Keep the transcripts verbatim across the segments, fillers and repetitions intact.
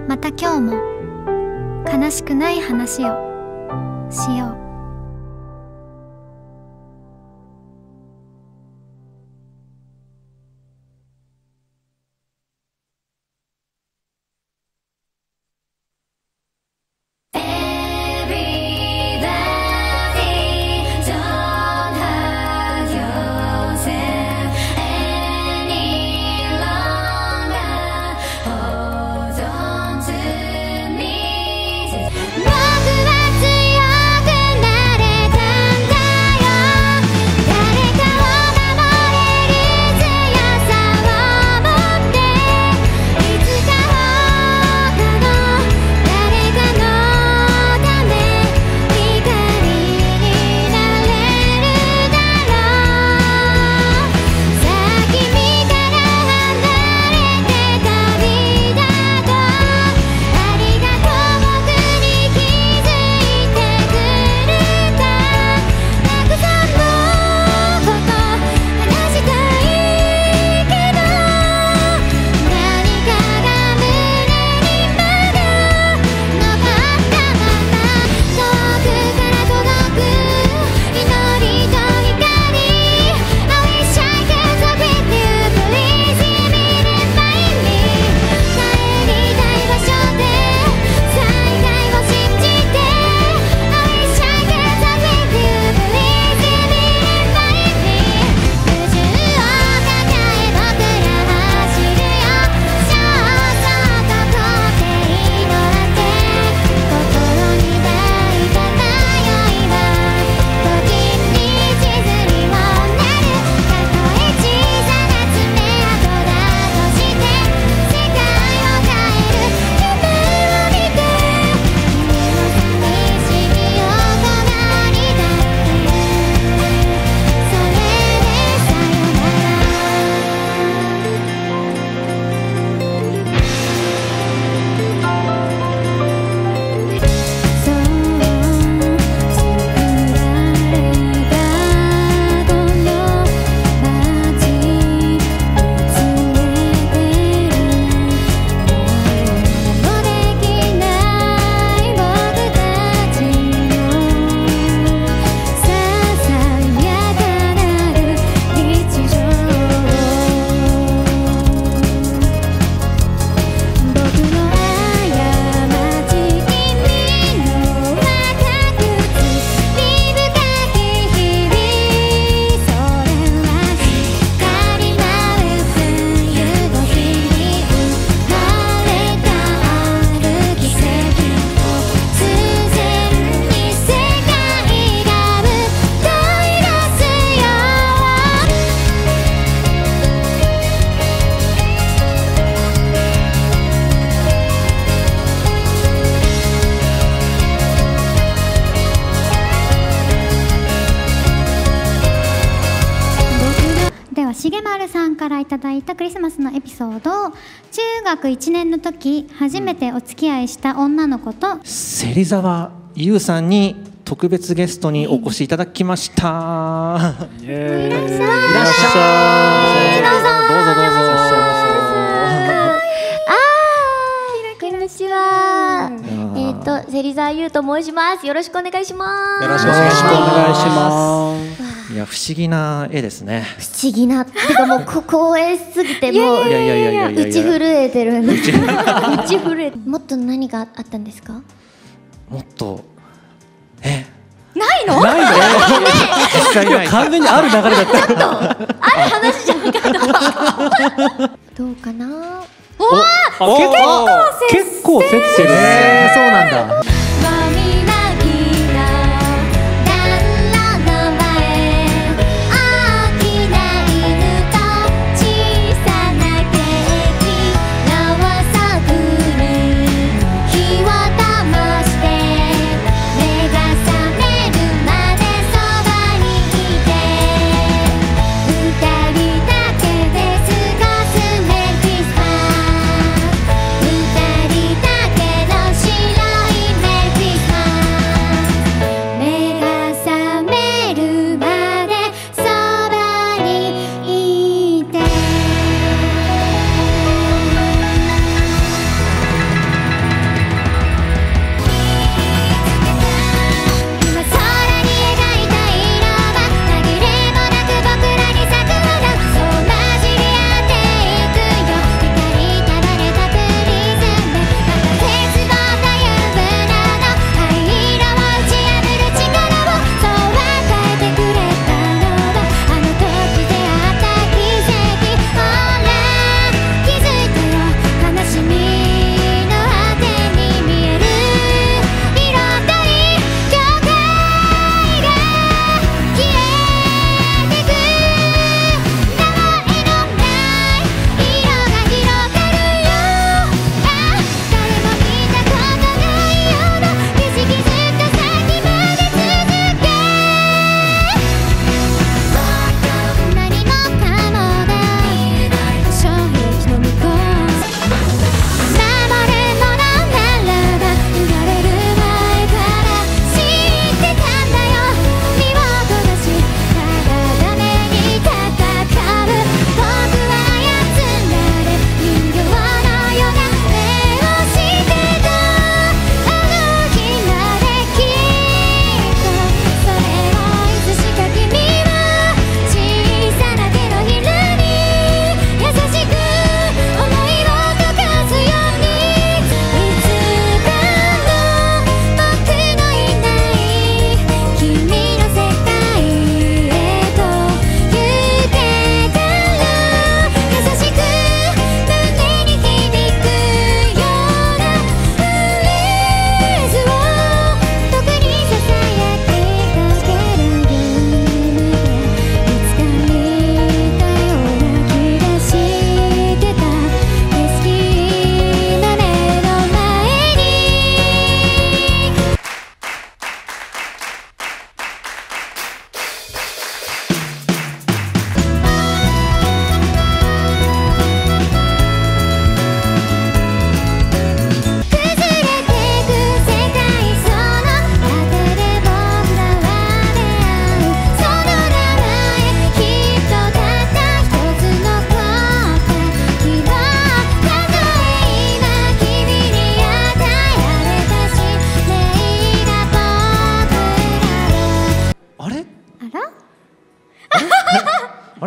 また今日も悲しくない話をしよう。しげまるさんからいただいたクリスマスのエピソード。中学いちねんの時初めてお付き合いした女の子と芹沢優さんに特別ゲストにお越しいただきました。いらっしゃい。いらっしゃい。どうぞどうぞ。 あー、こんにちは。えっと芹沢優と申します。よろしくお願いします。 よろしくお願いします。いや不思議な絵ですね。 不思議な、てかもう光栄すぎてもう打ち震えてるんです。打ち震え。もっと何があったんですか？ もっとえないの？ ないの？実際ない。完全にある流れだった。 ちょっとある話じゃなかった。どうかな？おお、 結構接してるね。そうなんだ。 二人だけの白い目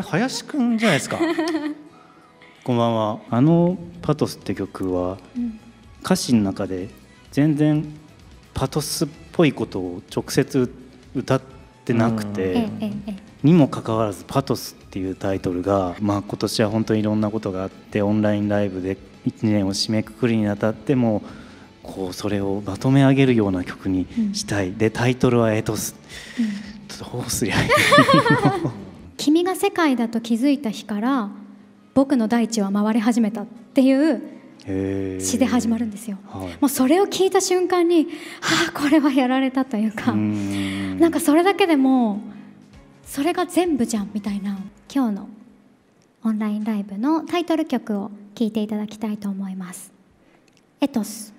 林くんじゃないですか。 こんばんは。あのパトスって曲は、うん、歌詞の中で全然パトスっぽいことを直接歌ってなくて、にもかかわらずパトスっていうタイトルが、まあ、今年は本当にいろんなことがあって、オンラインライブでいちねんを締めくくりにあたってもこうそれをまとめ上げるような曲にしたい、うん、でタイトルはエトス、うん、どうすりゃいいの君が世界だと気づいた日から僕の大地は回り始めたっていう詩で始まるんですよ、はい、もうそれを聞いた瞬間にはあこれはやられたというか、んなんかそれだけでもそれが全部じゃんみたいな。今日のオンラインライブのタイトル曲を聴いていただきたいと思います。エトス。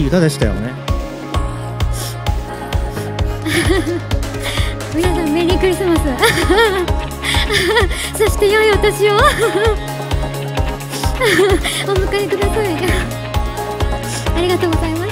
歌でしたよね。 皆さんメリークリスマスそして良いお年をお迎えください。ありがとうございます。